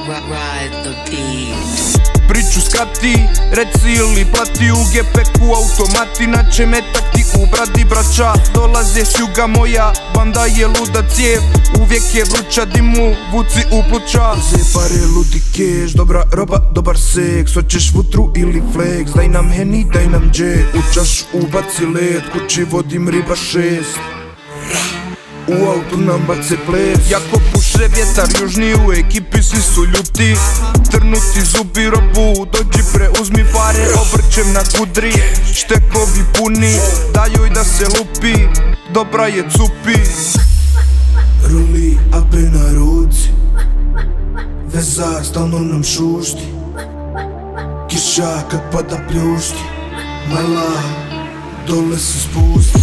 Ride the beat. Priču skrati, reci ili plati, u gepeku automati, inače metak ti u bradi. Braća dolaze s juga, moja banda je luda cijev, uvijek je vruća, dimu vuci u pluća. Uze pare, ludi keš, dobra roba, dobar seks, hoćeš vutru ili flex, daj nam heni, daj nam džet, u čašu ubaci led, kući vodim riba 6, u autu nam bace ples. Jako puše vjetar južni, u ekipi svi su ljuti, trnuti zubi robu, dođi preuzmi pare, obrćem na gudri, štekovi puni, dajoj da se lupi, dobra je cupi. Ruli ape na ruci, veza stalno nam šušti, kiša kad pada pljušti, mala dole se spusti.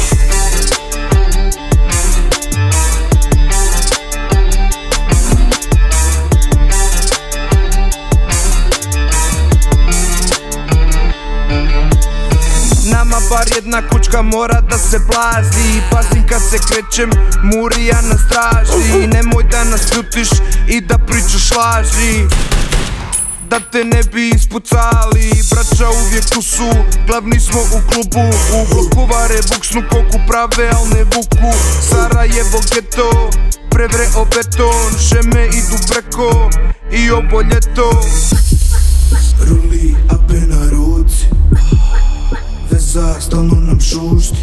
Nama bar jedna kućka mora da se plazi, pazim kad se krećem, Murija nas traži. Nemoj da nas ljutiš i da pričaš laži, da te ne bi ispucali. Braća uvijek tu su, glavni smo u klubu, u bloku vare buksnu koku prave, al ne vuku. Sarajevo geto, prevre o beton, šeme idu preko i ovo ljeto. Ruli ape na ruci, veza stalno nam šušti,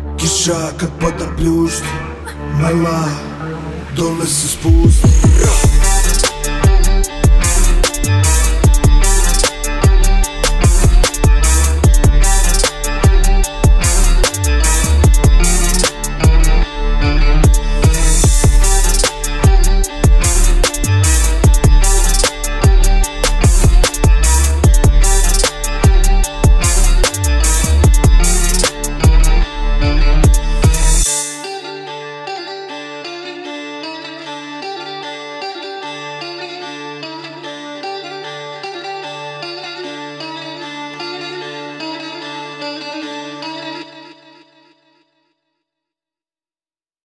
kiša kad pada pljušti, mala dole se spusti.